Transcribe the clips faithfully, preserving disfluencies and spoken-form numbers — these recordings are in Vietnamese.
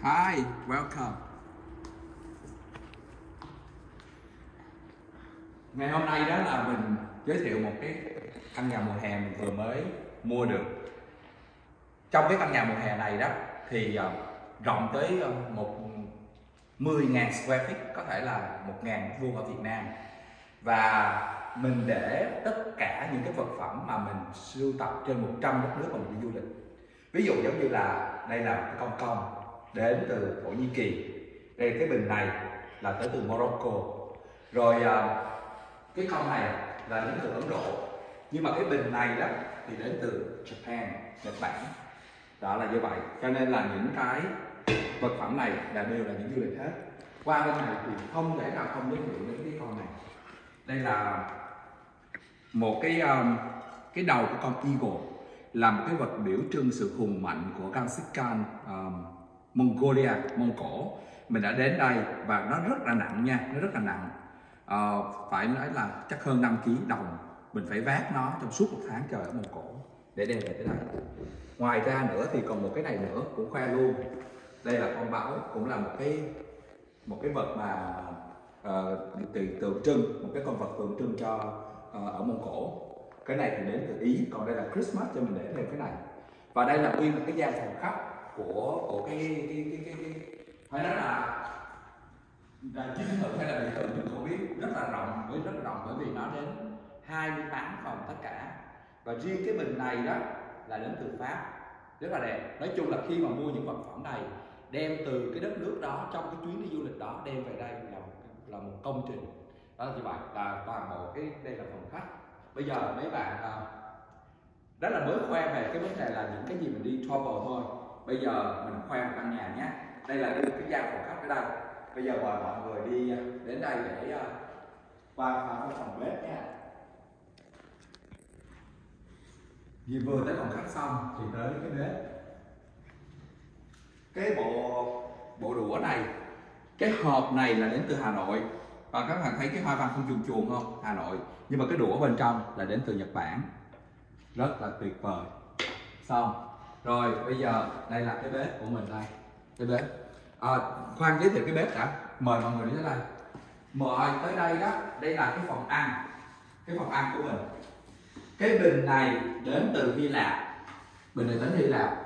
Hi, welcome. Ngày hôm nay đó là mình giới thiệu một cái căn nhà mùa hè mình vừa mới mua được. Trong cái căn nhà mùa hè này đó thì uh, rộng tới uh, một mười nghìn square feet, có thể là một nghìn mét vuông ở Việt Nam. Và mình để tất cả những cái vật phẩm mà mình sưu tập trên một trăm đất nước mà mình đi du lịch. Ví dụ giống như là đây là cái con công đến từ Thổ Nhĩ Kỳ, đây cái bình này là tới từ Morocco, rồi uh, cái con này là đến từ Ấn Độ, nhưng mà cái bình này đó thì đến từ Japan, Nhật Bản. Đó là như vậy, cho nên là những cái vật phẩm này là đều là những du lịch hết. Qua bên này thì không thể nào không giới thiệu đến cái con này. Đây là một cái um, cái đầu của con eagle, là một cái vật biểu trưng sự hùng mạnh của Genghis Khan, um, Mongolia, Mông Cổ. Mình đã đến đây và nó rất là nặng nha, nó rất là nặng. Uh, phải nói là chắc hơn năm ki lô gam đồng. Mình phải vác nó trong suốt một tháng trời ở Mông Cổ để đem về tới đây. Ngoài ra nữa thì còn một cái này nữa cũng khoe luôn. Đây là con báo, cũng là một cái một cái vật mà uh, tượng trưng, một cái con vật tượng trưng cho uh, ở Mông Cổ. Cái này thì đến từ Ý, còn đây là Christmas cho mình để thêm cái này. Và đây là nguyên một cái gian phòng khách của của cái cái cái cái, cái phải nói là là chính thức hay là biệt thự mình không biết, rất là rộng, với rất là rộng bởi vì nó đến hai mươi tám phòng tất cả. Và riêng cái bình này đó là đến từ Pháp, rất là đẹp. Nói chung là khi mà mua những vật phẩm này đem từ cái đất nước đó, trong cái chuyến đi du lịch đó đem về đây là một, là một công trình. Đó là như vậy, là toàn bộ cái đây là phòng khách. Bây giờ mấy bạn rất là mới khoe về cái vấn đề là những cái gì mình đi travel thôi. Bây giờ mình khoe một căn nhà nhé. Đây là cái gian phòng khách ở đây. Bây giờ mời mọi người đi đến đây để qua cái phòng bếp nha. Vì vừa tới phòng khách xong thì tới cái bếp. Cái bộ bộ đũa này, cái hộp này là đến từ Hà Nội. Và các bạn thấy cái hoa văn không chuồn chuồn không? Hà Nội. Nhưng mà cái đũa bên trong là đến từ Nhật Bản. Rất là tuyệt vời. Xong. Rồi bây giờ đây là cái bếp của mình đây. Cái bếp. À, khoan giới thiệu cái bếp đã. Mời mọi người đến đây. Mời tới đây đó. Đây là cái phòng ăn. Cái phòng ăn của mình. Cái bình này đến từ Hy Lạp. Bình này đến Hy Lạp.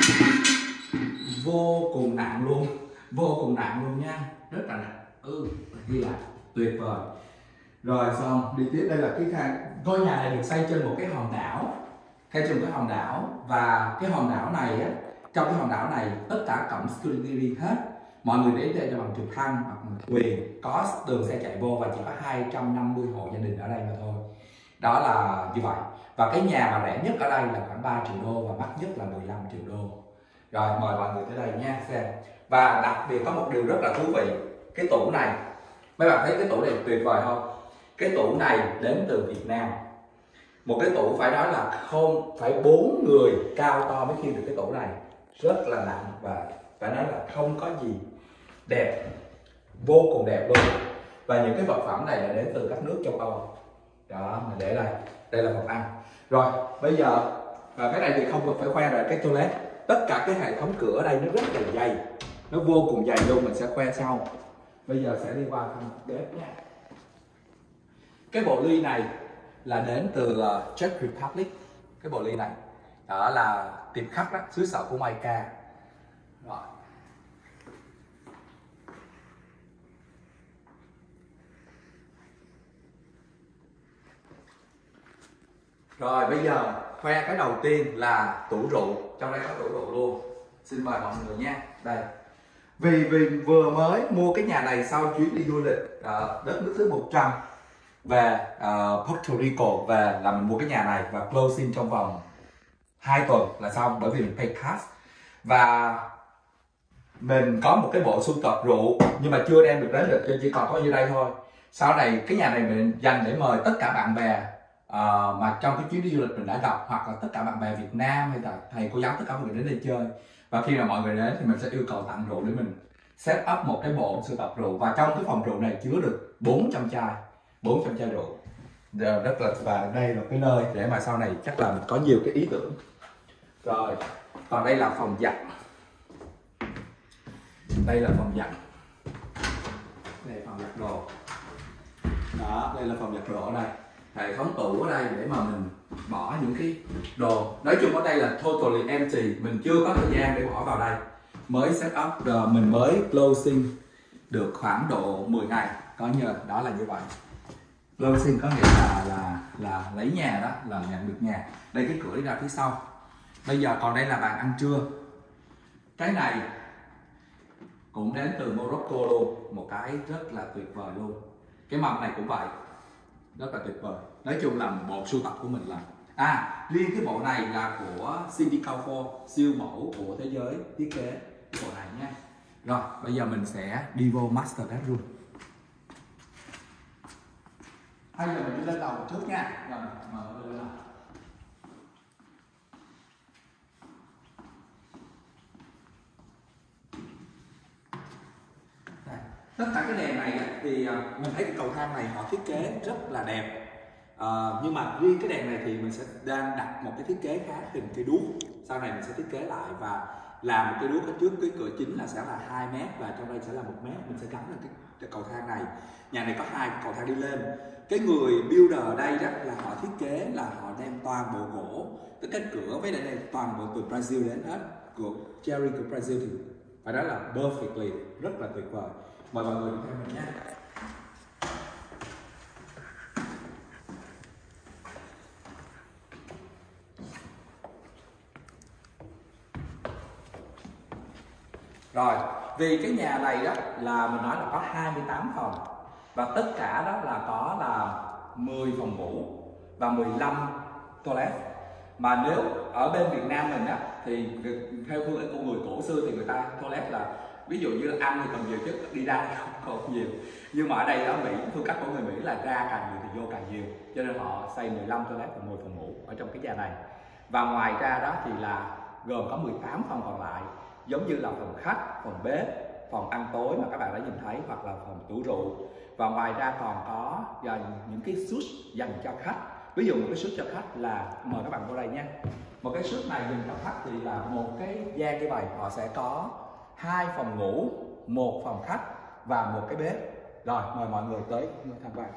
Vô cùng nặng luôn. Vô cùng nặng luôn nha. Rất là nặng. Ừ, Hy Lạp. Tuyệt vời. Rồi xong, đi tiếp đây là cái khang. Ngôi nhà này được xây trên một cái hòn đảo. Xây trên một cái hòn đảo. Và cái hòn đảo này á, trong cái hòn đảo này tất cả cổng security hết. Mọi người đến đây cho bằng trực thăng hoặc bằng thuyền, có đường xe chạy vô và chỉ có hai trăm năm mươi hộ gia đình ở đây mà thôi. Đó là như vậy. Và cái nhà mà rẻ nhất ở đây là khoảng ba triệu đô và mắc nhất là mười lăm triệu đô. Rồi mời mọi người tới đây nha xem. Và đặc biệt có một điều rất là thú vị. Cái tủ này, mấy bạn thấy cái tủ này tuyệt vời không? Cái tủ này đến từ Việt Nam. Một cái tủ phải nói là không phải bốn người cao to mới khiêng được cái tủ này. Rất là nặng và phải nói là không có gì đẹp, vô cùng đẹp luôn. Và những cái vật phẩm này là đến từ các nước châu Âu. Đó, mình để đây. Đây là phòng ăn. Rồi, bây giờ và cái này thì không cần phải khoe rồi, cái toilet. Tất cả cái hệ thống cửa ở đây nó rất là dày. Nó vô cùng dày luôn, mình sẽ khoe sau. Bây giờ sẽ đi qua phòng bếp nha. Cái bộ ly này là đến từ uh, Czech Republic. Cái bộ ly này đó là tiệm khắc đó, xứ sở của Mica. Rồi. Rồi bây giờ khoe cái đầu tiên là tủ rượu. Trong đây có tủ rượu luôn. Xin mời mọi người nha. Đây. Vì vì vừa mới mua cái nhà này sau chuyến đi du lịch uh, đất nước thứ một trăm về uh, Puerto Rico, về là mình mua cái nhà này và closing trong vòng hai tuần là xong, bởi vì mình pay cash. Và mình có một cái bộ sưu tập rượu nhưng mà chưa đem được đến được, chỉ còn có như đây thôi. Sau này cái nhà này mình dành để mời tất cả bạn bè uh, mà trong cái chuyến đi du lịch mình đã gặp, hoặc là tất cả bạn bè Việt Nam hay là thầy cô giáo, tất cả mọi người đến đây chơi. Và khi mà mọi người đến thì mình sẽ yêu cầu tặng rượu để mình set up một cái bộ sưu tập rượu. Và trong cái phòng rượu này chứa được bốn trăm chai, bốn trăm chai rượu. Rất là, và đây là cái nơi để mà sau này chắc là mình có nhiều cái ý tưởng. Rồi, còn đây là phòng giặt. đây là phòng giặt, đây là phòng giặt đồ đó, đây là phòng giặt đồ ở đây, hệ thống tủ ở đây để mà mình bỏ những cái đồ. Nói chung ở đây là totally empty, mình chưa có thời gian để bỏ vào đây, mới set up, rồi mình mới closing được khoảng độ mười ngày, có nhờ đó là như vậy. Closing có nghĩa là là là lấy nhà đó, là nhận được nhà. Đây cái cửa đi ra phía sau. Bây giờ còn đây là bàn ăn trưa. Cái này cũng đến từ Morocco luôn, một cái rất là tuyệt vời luôn. Cái mâm này cũng vậy, rất là tuyệt vời. Nói chung là bộ sưu tập của mình là à riêng cái bộ này là của Cindy Crawford, siêu mẫu của thế giới thiết kế cái bộ này nha. Rồi bây giờ mình sẽ đi vô master bedroom. Bây giờ mình đi lên lầu trước nha. Rồi mở lên lầu. Tất cả cái đèn này thì mình thấy cái cầu thang này họ thiết kế rất là đẹp. À, nhưng mà riêng cái đèn này thì mình sẽ đang đặt một cái thiết kế khác, hình cây đuốc. Sau này mình sẽ thiết kế lại và làm một cây đuốc ở trước cái cửa chính là sẽ là hai mét và trong đây sẽ là một mét. Mình sẽ gắn lên cái, cái cầu thang này. Nhà này có hai cầu thang đi lên. Cái người builder ở đây đó là họ thiết kế là họ đem toàn bộ gỗ, cái cánh cửa với đây này toàn bộ từ Brazil đến hết, của cherry của Brazil thì phải nói là perfectly, rất là tuyệt vời. Mời mọi người đi theo mình nhé. Rồi, vì cái nhà này đó là mình nói là có hai mươi tám phòng và tất cả đó là có là mười phòng ngủ và mười lăm toilet. Mà nếu ở bên Việt Nam mình á thì theo phương cách của người cổ xưa thì người ta toilet là ví dụ như là ăn thì còn nhiều chứ đi ra thì không còn nhiều. Nhưng mà ở đây ở Mỹ, phương cách của người Mỹ là ra càng nhiều thì vô càng nhiều, cho nên họ xây mười lăm toilet và mười phòng ngủ ở trong cái nhà này. Và ngoài ra đó thì là gồm có mười tám phòng còn lại, giống như là phòng khách, phòng bếp, phòng ăn tối mà các bạn đã nhìn thấy, hoặc là phòng tủ rượu. Và ngoài ra còn có những cái suite dành cho khách. Ví dụ một cái suite cho khách là, mời các bạn vô đây nha. Một cái suite này dành cho khách thì là một cái gian như vậy, họ sẽ có hai phòng ngủ, một phòng khách và một cái bếp. Rồi mời mọi người tới tham quan.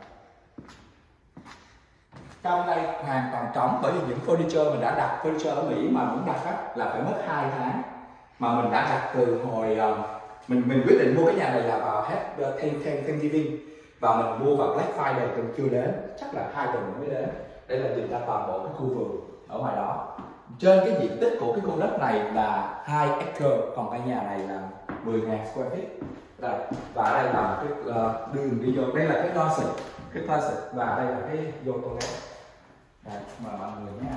Trong đây hoàn toàn trống, bởi vì những furniture mình đã đặt, furniture ở Mỹ mà muốn đặt á, là phải mất hai tháng. Mà mình đã đặt từ hồi uh, mình mình quyết định mua cái nhà này là vào hết uh, Thanksgiving và mình mua vào Black Friday còn chưa đến, chắc là hai tuần mới đến. Đây là nhìn ra toàn bộ cái khu vườn ở ngoài đó. Trên cái diện tích của cái khu đất này là hai acre, còn cái nhà này là mười nghìn square feet. Đây, và đây là cái uh, đường đi vô, đây là cái closet, cái closet và đây là cái vô toilet. Đây, mời mọi người nha.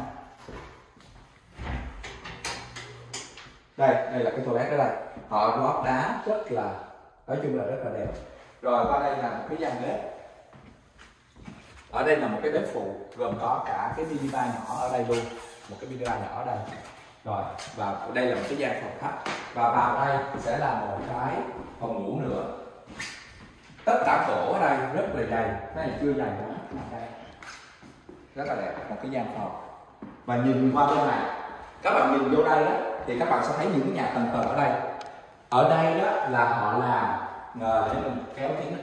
Đây, đây là cái toilet ở đây. Họ lót đá rất là, nói chung là rất là đẹp. Rồi qua đây là một cái gian bếp. Ở đây là một cái bếp phụ, gồm có cả cái minibar nhỏ ở đây luôn, một cái minibar nhỏ ở đây. Rồi, và đây là một cái gian phòng khách. Và vào đây sẽ là một cái phòng ngủ nữa. Tất cả gỗ ở đây rất là dày, cái này chưa dày lắm. Đây, rất là đẹp, một cái gian phòng. Và nhìn qua bên này, các bạn nhìn vô đây đó, thì các bạn sẽ thấy những cái nhà tầng tầng ở đây. Ở đây đó là họ làm, để mình kéo tiếng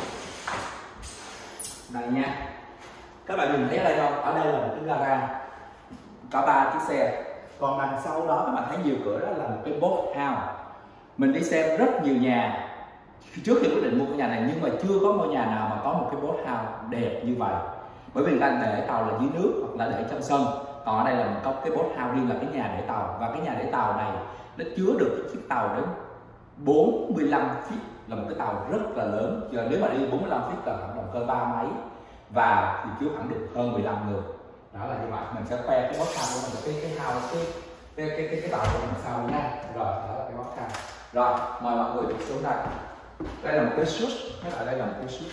này nha. Các bạn nhìn thấy ở đây không? Ở đây là một cái gara, có ba chiếc xe. Còn đằng sau đó các bạn thấy nhiều cửa, đó là một cái boat house. Mình đi xem rất nhiều nhà trước khi quyết định mua cái nhà này, nhưng mà chưa có ngôi nhà nào mà có một cái boat house đẹp như vậy. Bởi vì người ta để tàu là dưới nước hoặc là để trong sân. Còn ở đây là mình có cái boat house riêng, là cái nhà để tàu. Và cái nhà để tàu này nó chứa được cái chiếc tàu đến bốn mươi lăm feet, là một cái tàu rất là lớn. Giờ nếu mà đi bốn mươi lăm feet là khoảng động cơ ba máy và thì chứa khoảng được hơn mười lăm người. Đó là như vậy. Mình sẽ khoe cái boat house của mình, cái cái house cái cái cái cái, cái tàu của mình sau nha. Rồi đó là cái boat house. Rồi mời mọi người đi xuống đây. Đây là một cái suite, cái tại đây là một cái suite.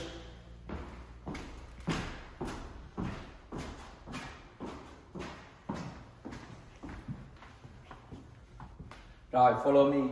Rồi follow me.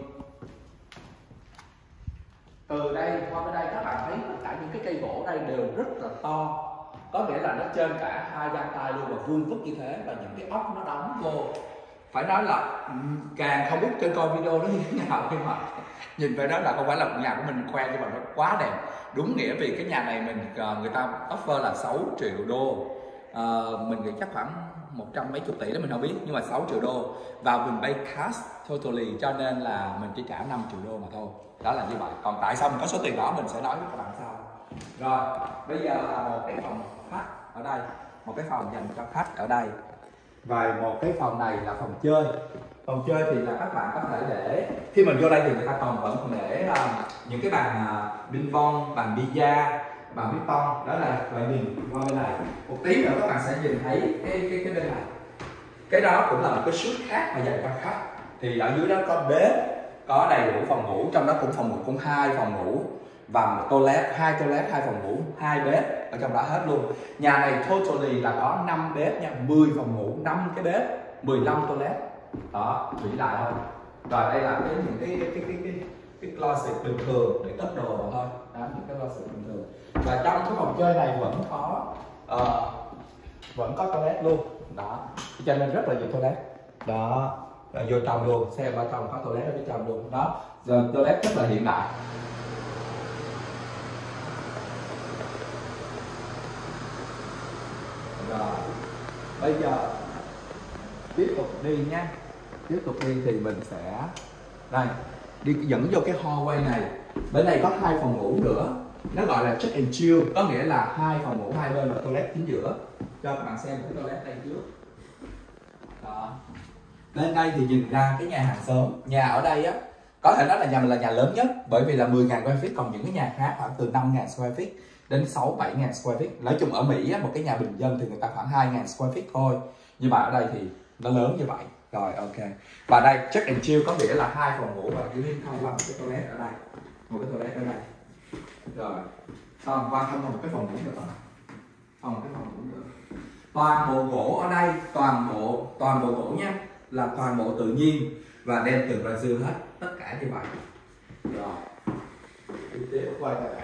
Từ đây qua bên đây các bạn thấy tất cả những cái cây gỗ đây đều rất là to, có nghĩa là nó trên cả hai gang tay luôn và vuông vức như thế, và những cái ốc nó đóng vô. Phải nói là càng không biết trên coi video nó như thế nào, nhưng mà Nhìn về đó là không phải là nhà của mình khoe, nhưng mà nó quá đẹp. Đúng nghĩa vì cái nhà này mình người ta offer là sáu triệu đô. À, mình nghĩ chắc khoảng một trăm mấy chục tỷ đó mình không biết, nhưng mà sáu triệu đô và mình pay cash totally, cho nên là mình chỉ trả năm triệu đô mà thôi. Đó là như vậy. Còn tại sao mình có số tiền đó mình sẽ nói với các bạn sau. Rồi bây giờ là một cái phòng khách ở đây, một cái phòng dành cho khách ở đây, và một cái phòng này là phòng chơi. Phòng chơi thì là các bạn có thể để, khi mình vô đây thì người ta còn vẫn còn để uh, những cái bàn uh, ping pong, bàn bida, bàn ping pong. Đó là loại nhìn qua bên này. Một tí nữa các bạn sẽ nhìn thấy cái cái cái bên này. Cái đó cũng là một cái suite khác mà dành cho khách. Thì ở dưới đó có bếp, có đầy đủ phòng ngủ, trong đó cũng phòng ngủ cũng hai phòng ngủ và một toilet, hai toilet, hai phòng ngủ, hai bếp ở trong đó hết luôn. Nhà này totally là có năm bếp nha, mười phòng ngủ, năm cái bếp, mười lăm toilet. Đó, vĩ đại không? Rồi đây là cái những cái cái cái cái cái closet bình thường để cất đồ vào thôi. Đó, những cái closet bình thường. Và trong cái phòng chơi này vẫn có uh, vẫn có toilet luôn. Đó, cho nên rất là nhiều toilet. Đó, rồi vô trong luôn, xem ở trong có toilet ở bên trong luôn. Đó, giờ toilet rất là hiện đại. Rồi, bây giờ tiếp tục đi nha. Tiếp tục đi thì mình sẽ đây đi dẫn vô cái hallway này. Bên này có hai phòng ngủ nữa, nó gọi là check and chill, có nghĩa là hai phòng ngủ hai bên và toilet chính giữa. Cho các bạn xem cái toilet đây trước. Đó. Bên đây thì nhìn ra cái nhà hàng xóm. Nhà ở đây á, có thể nói là nhà mình là nhà lớn nhất, bởi vì là mười nghìn square feet, còn những cái nhà khác khoảng từ năm nghìn square feet đến sáu bảy nghìn square feet. Nói chung ở Mỹ á, một cái nhà bình dân thì người ta khoảng hai nghìn square feet thôi, nhưng mà ở đây thì nó lớn như vậy. Rồi ok. Và đây check and chill có nghĩa là hai phòng ngủ và chỉ liên thông qua một cái toilet ở đây, một cái toilet ở đây. Rồi xong qua thăm một cái phòng ngủ nữa, phòng một cái phòng ngủ nữa. Toàn bộ gỗ ở đây, toàn bộ toàn bộ gỗ nha, là toàn bộ tự nhiên và đem từ Brazil hết, tất cả như vậy. Rồi tiếp tiếp quay lại.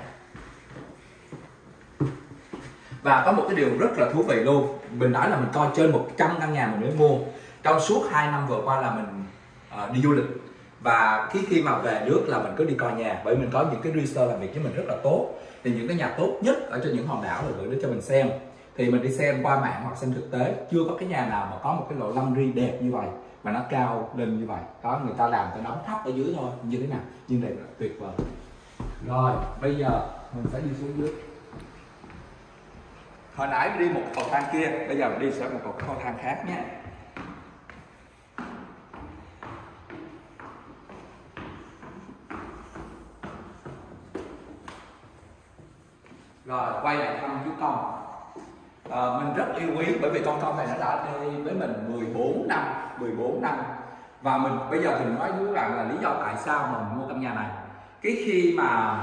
Và có một cái điều rất là thú vị luôn, mình nói là mình coi trên một trăm căn nhà mình mới mua. Trong suốt hai năm vừa qua là mình uh, đi du lịch, và khi khi mà về nước là mình cứ đi coi nhà, bởi mình có những cái research làm việc với mình rất là tốt. Thì những cái nhà tốt nhất ở trên những hòn đảo là gửi đến cho mình xem. Thì mình đi xem qua mạng hoặc xem thực tế, chưa có cái nhà nào mà có một cái lỗ laundry đẹp như vậy mà nó cao lên như vậy. Đó, người ta làm cho đóng thấp ở dưới thôi, như thế nào, nhưng này là tuyệt vời. Rồi bây giờ mình sẽ đi xuống dưới. Hồi nãy đi một cầu thang kia, bây giờ mình đi sẽ một cầu thang khác nhé. Rồi quay lại thăm chú Công. À, mình rất yêu quý bởi vì con Công này nó đã đi với mình mười bốn năm, mười bốn năm. Và mình bây giờ mình nói với các bạn là lý do tại sao mà mình mua căn nhà này. Cái khi mà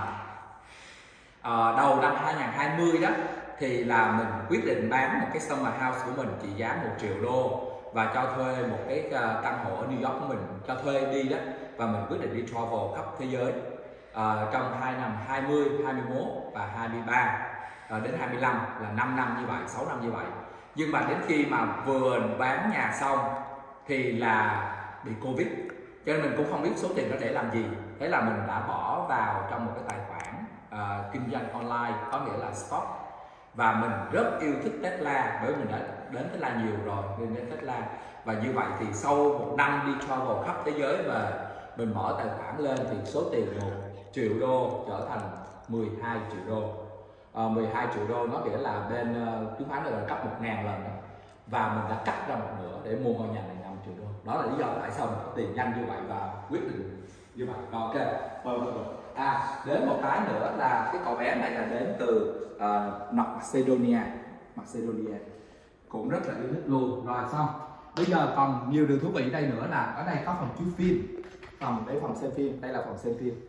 à, đầu năm hai nghìn không trăm hai mươi đó thì là mình quyết định bán một cái summer house của mình trị giá một triệu đô và cho thuê một cái căn hộ ở New York của mình, cho thuê đi đó, và mình quyết định đi travel khắp thế giới à, trong hai năm hai mươi, hai mươi mốt và hai mươi ba à, đến hai mươi lăm, là năm năm như vậy, sáu năm như vậy. Nhưng mà đến khi mà vừa bán nhà xong thì là bị Covid, cho nên mình cũng không biết số tiền đó để làm gì. Thế là mình đã bỏ vào trong một cái tài khoản uh, kinh doanh online, có nghĩa là stock. Và mình rất yêu thích Tesla, bởi vì mình đã đến Tesla nhiều rồi nên đến Tesla. Và như vậy thì sau một năm đi travel khắp thế giới và mình mở tài khoản lên thì số tiền một triệu đô trở thành mười hai triệu đô. À, mười hai triệu đô nó nghĩa là bên uh, chứng khoán này là gấp một ngàn lần. Và mình đã cắt ra một nửa để mua ngôi nhà này năm triệu đô. Đó là lý do tại sao mình có tiền nhanh như vậy và quyết định như vậy. Rồi, ok. Vâng, vâng, vâng. À, đến một cái nữa là cái cậu bé này là đến từ uh, Macedonia. Macedonia cũng rất là yêu thích luôn. Rồi xong. Bây giờ còn nhiều điều thú vị đây nữa là ở đây có phòng chiếu phim, phòng để phòng xem phim. Đây là phòng xem phim.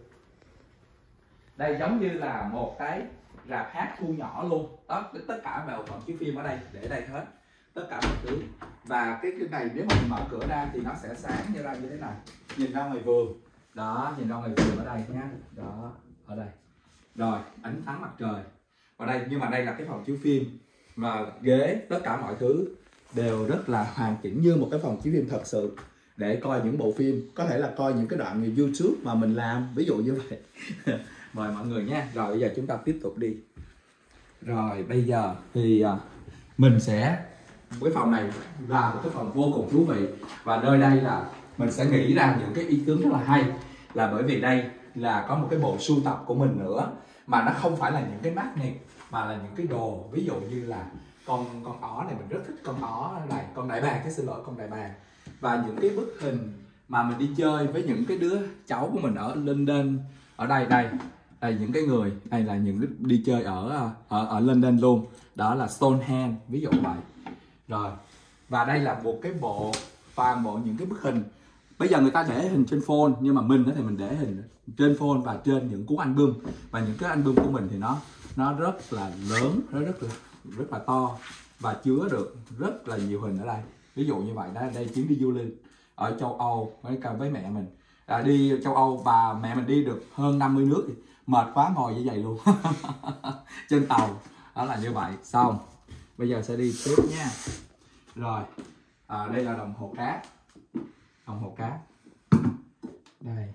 Đây giống như là một cái rạp hát thu nhỏ luôn. Đó, tất cả mọi phòng chiếu phim ở đây để đây hết, tất cả mọi thứ. Và cái cái này nếu mà mình mở cửa ra thì nó sẽ sáng như ra như thế này, nhìn ra ngoài vườn. Đó, nhìn ra ngoài vườn ở đây nhá. Đó, ở đây. Rồi, ánh sáng mặt trời. Ở đây, nhưng mà đây là cái phòng chiếu phim và ghế, tất cả mọi thứ đều rất là hoàn chỉnh như một cái phòng chiếu phim thật sự. để coi những bộ phim, có thể là coi những cái đoạn YouTube mà mình làm, ví dụ như vậy. Mời mọi người nha. Rồi bây giờ chúng ta tiếp tục đi. Rồi bây giờ thì uh, mình sẽ, cái phòng này là một cái phòng vô cùng thú vị, và nơi đây là mình sẽ nghĩ ra những cái ý tưởng rất là hay, là bởi vì đây là có một cái bộ sưu tập của mình nữa, mà nó không phải là những cái magnet mà là những cái đồ, ví dụ như là con con ó này, mình rất thích con ó này, con đại bàng, cái xin lỗi con đại bàng, và những cái bức hình mà mình đi chơi với những cái đứa cháu của mình ở London. Ở đây đây đây những cái người đây là những đứa đi chơi ở ở ở London luôn, đó là Stonehenge ví dụ vậy. Rồi, và đây là một cái bộ, toàn bộ những cái bức hình. Bây giờ người ta để hình trên phone, nhưng mà mình thì mình để hình trên phone và trên những cuốn album. Và những cái album của mình thì nó nó rất là lớn, nó rất là rất là to, và chứa được rất là nhiều hình ở đây. Ví dụ như vậy đó, đây chuyến đi du lịch ở châu Âu với cả với mẹ mình. À, đi châu Âu, bà mẹ mình đi được hơn năm mươi nước thì mệt quá ngồi như vậy luôn. Trên tàu, đó là như vậy. Xong, bây giờ sẽ đi tiếp nha. Rồi, à, đây là đồng hồ cát. Đồng hồ cát đây,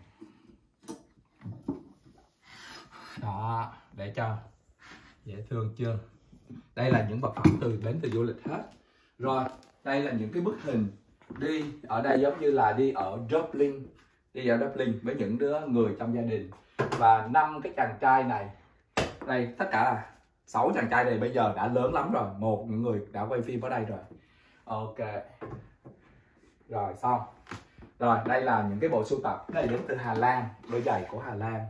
đó, để cho dễ thương chưa. Đây là những vật phẩm từ đến từ du lịch hết. Rồi, đây là những cái bức hình đi ở đây, giống như là đi ở Dublin, đi ở Dublin với những đứa người trong gia đình. Và năm cái chàng trai này, đây tất cả là sáu chàng trai này bây giờ đã lớn lắm rồi, một những người đã quay phim ở đây rồi. Ok, rồi xong. Rồi đây là những cái bộ sưu tập, cái này đến từ Hà Lan, đôi giày của Hà Lan.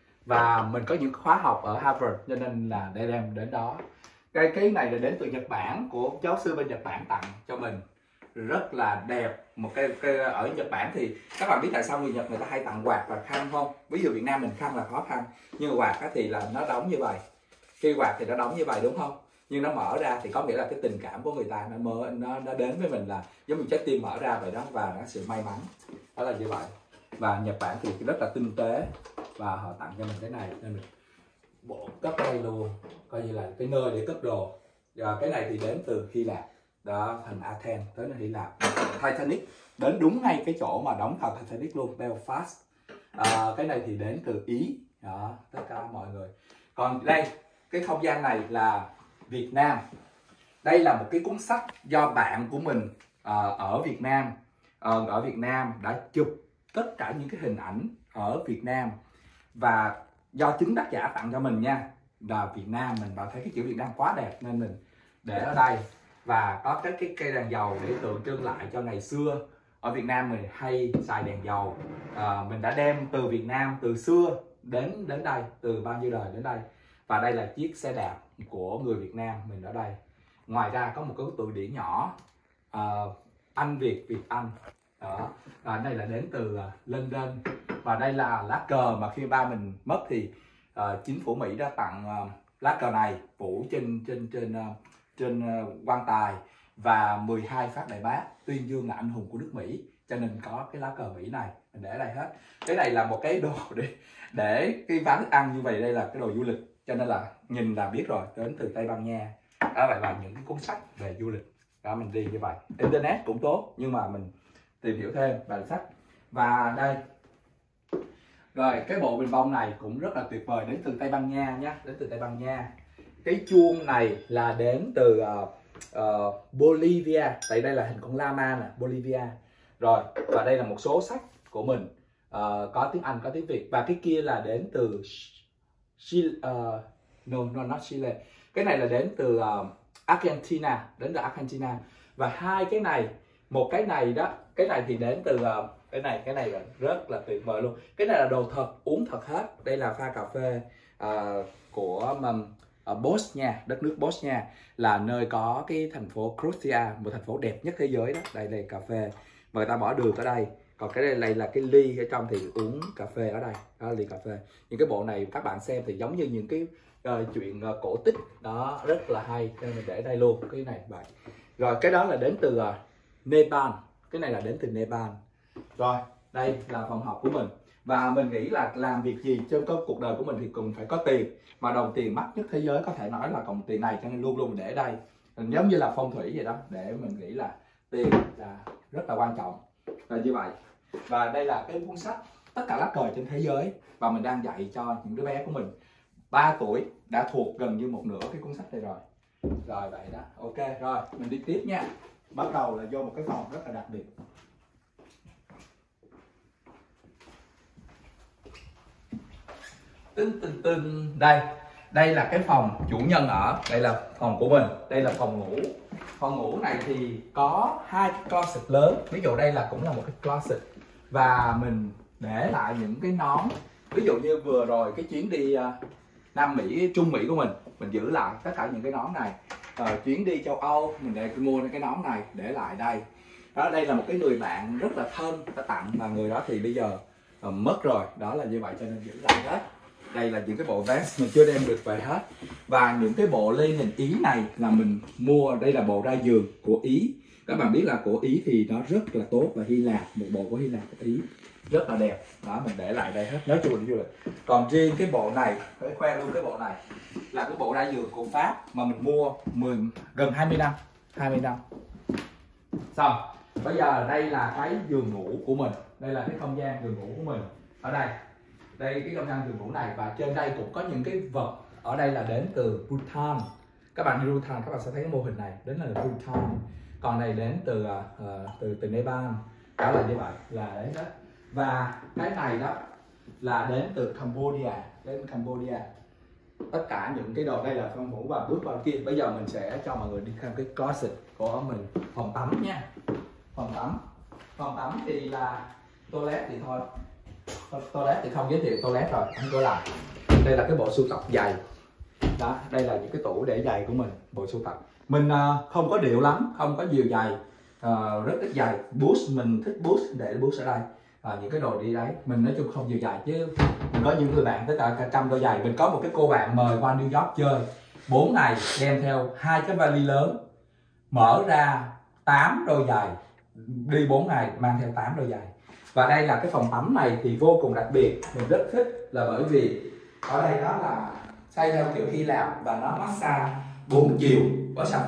Và mình có những khóa học ở Harvard cho nên là đây đem đến đó. Cái cái này là đến từ Nhật Bản, của giáo sư bên Nhật Bản tặng cho mình, rất là đẹp. Một cái, cái ở Nhật Bản thì các bạn biết tại sao người Nhật người ta hay tặng quạt và khăn không? Ví dụ Việt Nam mình khăn là khó khăn, nhưng mà quạt thì là nó đóng như vậy. Khi quạt thì nó đóng như vậy đúng không? Nhưng nó mở ra thì có nghĩa là cái tình cảm của người ta nó mơ, nó nó đến với mình là giống như trái tim mở ra vậy đó, và nó sự may mắn, đó là như vậy. Và Nhật Bản thì rất là tinh tế, và họ tặng cho mình cái này nên mình bộ cất đây luôn, coi như là cái nơi để cất đồ. Và cái này thì đến từ Hy Lạp, đó, thành Athens tới Hy Lạp. Titanic đến đúng ngay cái chỗ mà đóng tàu Titanic luôn, Belfast. À, cái này thì đến từ Ý, đó, tất cả mọi người. Còn đây, cái không gian này là Việt Nam. Đây là một cái cuốn sách do bạn của mình uh, ở Việt Nam uh, ở Việt Nam đã chụp tất cả những cái hình ảnh ở Việt Nam, và do chính tác giả tặng cho mình nha, là Việt Nam. Mình bảo thấy cái chữ Việt Nam quá đẹp nên mình để ở đây, và có cái cái cây đèn dầu để tượng trưng lại cho ngày xưa ở Việt Nam mình hay xài đèn dầu. À, mình đã đem từ Việt Nam từ xưa đến đến đây, từ bao nhiêu đời đến đây. Và đây là chiếc xe đạp của người Việt Nam mình ở đây. Ngoài ra có một cái từ điển nhỏ, uh, Anh Việt, Việt Anh. Đó. Và đây là đến từ uh, London. Và đây là lá cờ mà khi ba mình mất thì uh, chính phủ Mỹ đã tặng uh, lá cờ này phủ trên trên trên uh, trên uh, quan tài, và mười hai phát đại bác tuyên dương là anh hùng của nước Mỹ, cho nên có cái lá cờ Mỹ này mình để ở đây hết. Cái này là một cái đồ để để cái ván thức ăn như vậy, đây là cái đồ du lịch, cho nên là nhìn là biết rồi, đến từ Tây Ban Nha. Đó, vậy là những cái cuốn sách về du lịch, đó mình đi như vậy. Internet cũng tốt, nhưng mà mình tìm hiểu thêm bài sách. Và đây, rồi cái bộ bình bông này cũng rất là tuyệt vời, đến từ Tây Ban Nha nhé, đến từ Tây Ban Nha. Cái chuông này là đến từ uh, uh, Bolivia, tại đây là hình con llama nè, Bolivia. Rồi, và đây là một số sách của mình, uh, có tiếng Anh, có tiếng Việt. Và cái kia là đến từ Chile, uh, no, no, not Chile. Cái này là đến từ uh, Argentina, đến từ Argentina. Và hai cái này, một cái này đó, cái này thì đến từ uh, cái này, cái này là rất là tuyệt vời luôn. Cái này là đồ thật, uống thật hết. Đây là pha cà phê uh, của um, ở Bosnia, đất nước Bosnia, là nơi có cái thành phố Croatia, một thành phố đẹp nhất thế giới đó. Đây là cà phê, và người ta bỏ đường ở đây. Còn cái này là cái ly ở trong thì uống cà phê ở đây, đó là ly cà phê. Những cái bộ này các bạn xem thì giống như những cái uh, chuyện uh, cổ tích đó, rất là hay, nên mình để đây luôn cái này vậy. Rồi cái đó là đến từ uh, Nepal, cái này là đến từ Nepal. Rồi đây là phòng học của mình. Và mình nghĩ là làm việc gì trong cuộc đời của mình thì cũng phải có tiền, mà đồng tiền mắc nhất thế giới có thể nói là đồng tiền này, cho nên luôn luôn mình để ở đây. Mình giống như là phong thủy vậy đó, để mình nghĩ là tiền là rất là quan trọng. là như vậy. Và đây là cái cuốn sách tất cả lá cờ trên thế giới, và mình đang dạy cho những đứa bé của mình ba tuổi đã thuộc gần như một nửa cái cuốn sách này rồi. Rồi vậy đó, ok, rồi mình đi tiếp nha. Bắt đầu là vô một cái phòng rất là đặc biệt. Tinh tinh tinh, đây, đây là cái phòng chủ nhân ở, đây là phòng của mình, đây là phòng ngủ. Phòng ngủ này thì có hai cái closet lớn, ví dụ đây là cũng là một cái closet, và mình để lại những cái nón, ví dụ như vừa rồi cái chuyến đi uh, Nam Mỹ, Trung Mỹ của mình, mình giữ lại tất cả những cái nón này. Uh, chuyến đi châu Âu mình để mua cái nón này để lại đây. Đó, đây là một cái người bạn rất là thân đã tặng, và người đó thì bây giờ uh, mất rồi, đó là như vậy cho nên giữ lại hết. Đây là những cái bộ vest mình chưa đem được về hết. Và những cái bộ linen Ý này là mình mua, đây là bộ ra giường của Ý. Các bạn biết là của Ý thì nó rất là tốt, và Hy Lạp, một bộ của Hy Lạp của Ý rất là đẹp. Đó, mình để lại đây hết, nói chung là du lịch. Còn riêng cái bộ này, phải khoe luôn cái bộ này, là cái bộ ra giường của Pháp mà mình mua mười, gần hai mươi năm. hai mươi năm. Xong, bây giờ đây là cái giường ngủ của mình. Đây là cái không gian giường ngủ của mình. Ở đây, đây cái không gian giường ngủ này, và trên đây cũng có những cái vật. Ở đây là đến từ Bhutan. Các bạn đi Bhutan các bạn sẽ thấy cái mô hình này, đến là Bhutan. Còn này đến từ uh, từ từ Nepal. Đó là như vậy, là đấy đó. Và cái này đó là đến từ Cambodia, đến Cambodia. Tất cả những cái đồ đây là phòng ngủ, và bước vào kia. Bây giờ mình sẽ cho mọi người đi xem cái closet của mình, phòng tắm nha. Phòng tắm, phòng tắm thì là toilet thì thôi. Toilet thì không giới thiệu toilet rồi, anh coi lại. Đây là cái bộ sưu tập giày. Đó, đây là những cái tủ để giày của mình, bộ sưu tập. Mình uh, không có điệu lắm, không có nhiều giày, uh, rất ít giày. Boots mình thích boots, để boots ở đây. Uh, những cái đồ đi đấy, mình nói chung không nhiều giày, chứ mình có những người bạn tất cả cả trăm đôi giày. Mình có một cái cô bạn mời qua New York chơi bốn ngày, đem theo hai cái vali lớn, mở ra tám đôi giày, đi bốn ngày mang theo tám đôi giày. Và đây là cái phòng tắm này thì vô cùng đặc biệt, mình rất thích là bởi vì ở đây nó là xây theo kiểu Hy Lạp, và nó massage bốn chiều, có sạch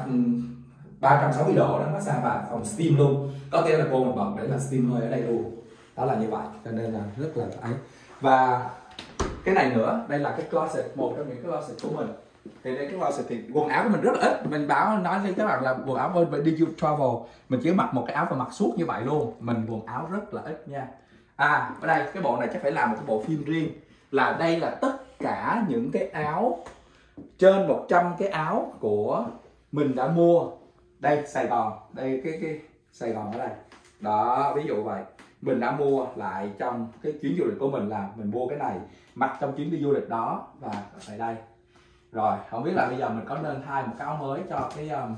ba trăm sáu mươi độ đó, massage, và phòng steam luôn, có thể là cô mình bật để là steam hơi ở đây luôn. Đó là như vậy, cho nên là rất là ấy. Và cái này nữa, đây là cái closet, một trong những cái closet của mình. Thì đây cái closet thì quần áo của mình rất là ít. Mình bảo nói với các bạn là quần áo đi du travel mình chỉ mặc một cái áo và mặc suốt như vậy luôn. Mình quần áo rất là ít nha. À, ở đây cái bộ này chắc phải làm một cái bộ phim riêng. Là đây là tất cả những cái áo, trên một trăm cái áo của mình đã mua. Đây Sài Gòn, đây cái cái Sài Gòn ở đây. Đó, ví dụ vậy. Mình đã mua lại trong cái chuyến du lịch của mình, là mình mua cái này mặc trong chuyến đi du lịch đó, và tại đây. Rồi, không biết là bây giờ mình có nên thay một cái áo mới cho cái um...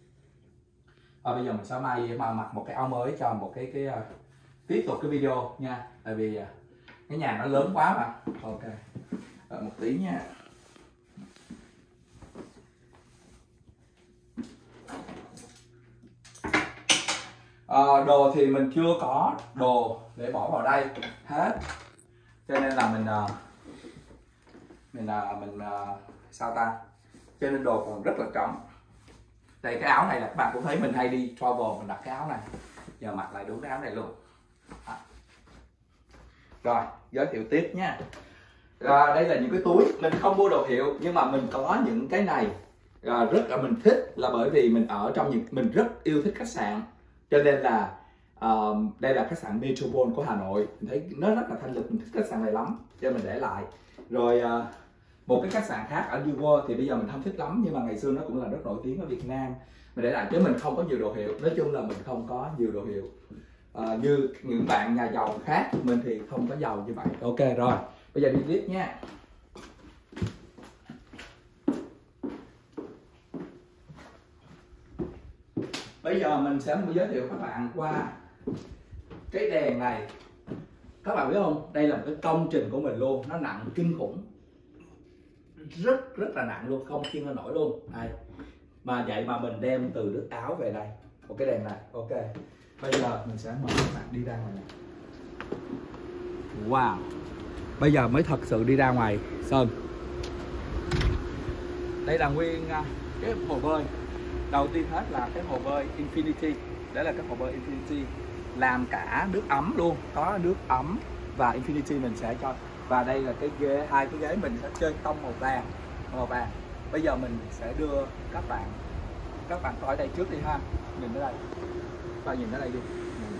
à, bây giờ mình sẽ may mà mặc một cái áo mới cho một cái cái uh... tiếp tục cái video nha. Tại vì uh, cái nhà nó lớn quá mà. Ok. Đợi một tí nha. À, đồ thì mình chưa có đồ để bỏ vào đây hết, cho nên là mình uh, mình uh, mình uh, sao ta, cho nên đồ còn rất là trống. Đây cái áo này là các bạn cũng thấy mình hay đi travel, mình đặt cái áo này, giờ mặc lại đúng cái áo này luôn. À. Rồi giới thiệu tiếp nha. À, đây là những cái túi, mình không mua đồ hiệu nhưng mà mình có những cái này à, rất là mình thích, là bởi vì mình ở trong những, mình rất yêu thích khách sạn, cho nên là uh, đây là khách sạn Metropole của Hà Nội, mình thấy nó rất là thanh lịch, mình thích khách sạn này lắm cho mình để lại. Rồi uh, một cái khách sạn khác ở New World thì bây giờ mình không thích lắm, nhưng mà ngày xưa nó cũng là rất nổi tiếng ở Việt Nam, mình để lại, chứ mình không có nhiều đồ hiệu. Nói chung là mình không có nhiều đồ hiệu uh, như những bạn nhà giàu khác, mình thì không có giàu như vậy. Ok rồi, bây giờ đi tiếp nha. Bây giờ mình sẽ giới thiệu các bạn qua cái đèn này. Các bạn biết không, đây là một cái công trình của mình luôn, nó nặng kinh khủng, rất rất là nặng luôn, không khiêng nó nổi luôn. Đây. Mà vậy mà mình đem từ nước Áo về đây, một cái đèn này. Ok, bây giờ mình sẽ mời các bạn đi ra ngoài này. Wow, bây giờ mới thật sự đi ra ngoài sân. Đây là nguyên cái hồ bơi. Đầu tiên hết là cái hồ bơi Infinity. Đấy là cái hồ bơi Infinity. làm cả nước ấm luôn, có nước ấm và Infinity mình sẽ cho. Và đây là cái ghế, hai cái ghế mình sẽ trên tông màu vàng, màu vàng. Bây giờ mình sẽ đưa các bạn các bạn coi đây trước đi ha, nhìn ở đây, và nhìn ở đây đi.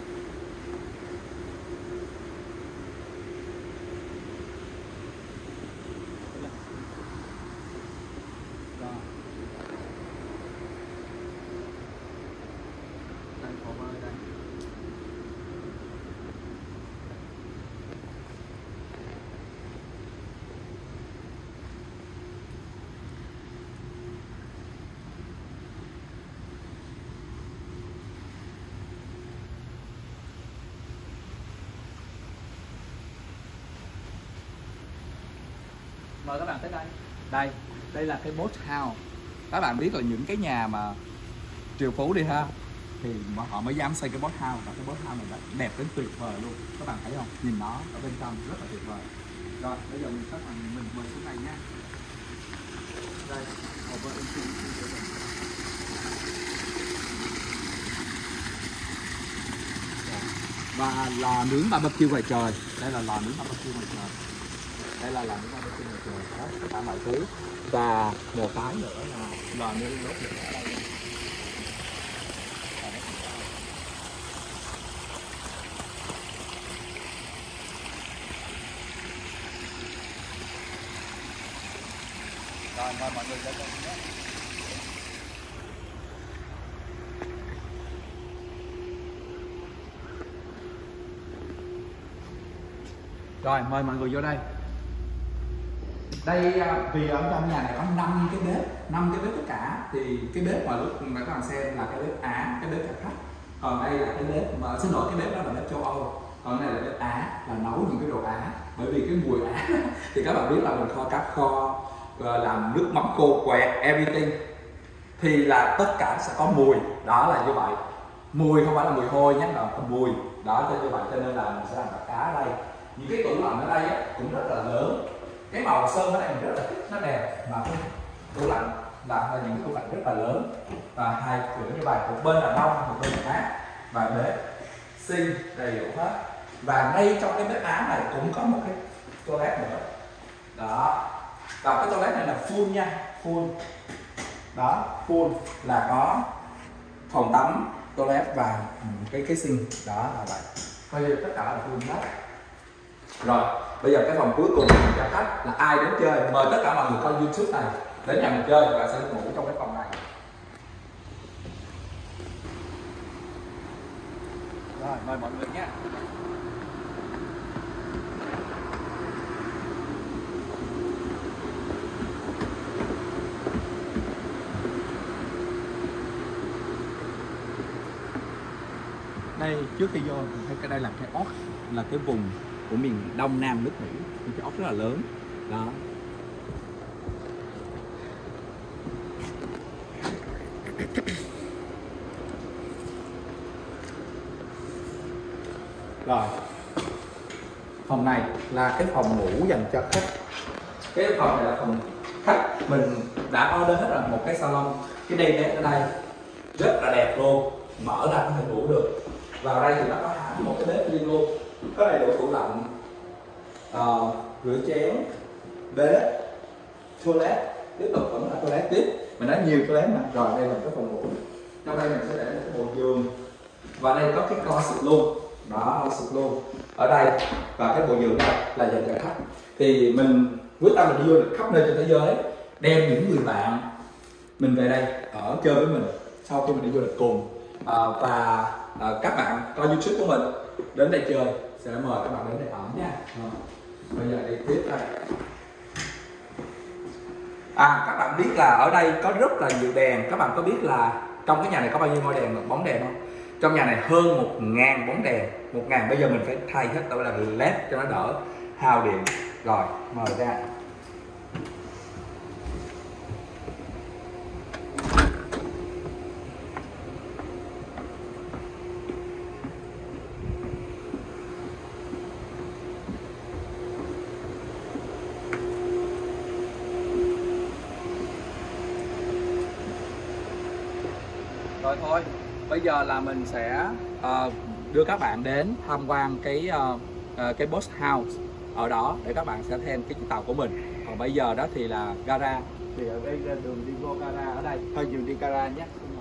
Mời các bạn tới đây. Đây, đây là cái boat house. Các bạn biết là những cái nhà mà triệu phú đi ha, thì họ mới dám xây cái boat house, và cái boat house này đẹp đến tuyệt vời luôn. Các bạn thấy không? Nhìn nó ở bên trong rất là tuyệt vời. Rồi, bây giờ mình các bạn mình mời xuống này nha. Đây, over Infinity. Và lò nướng barbecue ngoài trời. Đây là lò nướng barbecue ngoài trời. Đây là lò nướng barbecue ngoài trời. Đó, tất cả mọi thứ. Và một cái nữa là lò nướng đốt lửa ở đây. Rồi, mời mọi người lên đây nhé. Rồi, mời mọi người vô đây. Đây vì ở trong nhà này có năm cái bếp, năm cái bếp tất cả, thì cái bếp mà lúc mà các bạn xem là cái bếp Á, cái bếp nhà khách. Còn đây là cái bếp mà xin lỗi, cái bếp đó là bếp châu Âu. Còn đây là bếp Á, là nấu những cái đồ Á. Bởi vì cái mùi Á thì các bạn biết là mình kho cá kho, làm nước mắm khô quẹt, everything, thì là tất cả sẽ có mùi. Đó là như vậy. Mùi không phải là mùi hôi nhé, mà có mùi. Đó cho như vậy, cho nên là mình sẽ làm cả cá ở đây. Những cái tủ lạnh ở đây á, cũng rất là lớn. Cái màu sơn ở đây mình rất là thích, nó đẹp. Mà cái tủ lạnh là những tủ lạnh rất là lớn, và hai cửa như vậy, một bên là đông, một bên là mát, và bếp xinh đầy đủ hết. Và ngay trong cái bếp Á này cũng có một cái toilet nữa. Đó, và cái toilet này là full nha, full. Đó, full là có phòng tắm, toilet và cái cái sink. Đó là vậy. Coi như tất cả là full hết. Rồi, bây giờ cái phòng cuối cùng cho khách là ai đến chơi, mời tất cả mọi người coi YouTube này đến nhà mình chơi và sẽ ngủ trong cái phòng này. Rồi, mời mọi người nhé. Đây, trước khi vô mình thấy cái đây là cái ốc, là cái vùng của miền Đông Nam nước Mỹ, cái ốc rất là lớn. Đó. Rồi, phòng này là cái phòng ngủ dành cho khách. Cái phòng này là phòng khách, mình đã order hết rồi, một cái salon. Cái đây bếp ở đây rất là đẹp luôn, mở ra có thể ngủ được. Vào đây thì nó có hẳn một cái bếp riêng luôn, có đầy đủ tủ lạnh, uh, rửa chén, bếp, toilet, tiếp tục vẫn là toilet tiếp. Mình nói nhiều toilet mà. Rồi đây là cái phòng ngủ. Trong đây mình sẽ để một cái bộ giường, và đây có cái closet luôn. Đó, closet luôn ở đây, và cái bộ giường đây là dành cho khách. Thì mình quyết tâm là đi du lịch khắp nơi trên thế giới, đem những người bạn mình về đây ở chơi với mình sau khi mình đi du lịch cùng. À, và à, các bạn coi YouTube của mình đến đây chơi sẽ mời các bạn đến đây ở nha. À, bây giờ đi tiếp đây. À, các bạn biết là ở đây có rất là nhiều đèn. Các bạn có biết là trong cái nhà này có bao nhiêu ngôi đèn, bóng đèn không? Trong nhà này hơn một ngàn bóng đèn. Một ngàn, bây giờ mình phải thay hết, đó là led cho nó đỡ hao điện. Rồi, mời ra. Rồi thôi, bây giờ là mình sẽ uh, đưa các bạn đến tham quan cái uh, uh, cái boat house ở đó để các bạn sẽ thêm cái chiếc tàu của mình. Còn bây giờ đó thì là gara, thì ở đây là đường đi vô gara ở đây, thôi đường đi gara nhé.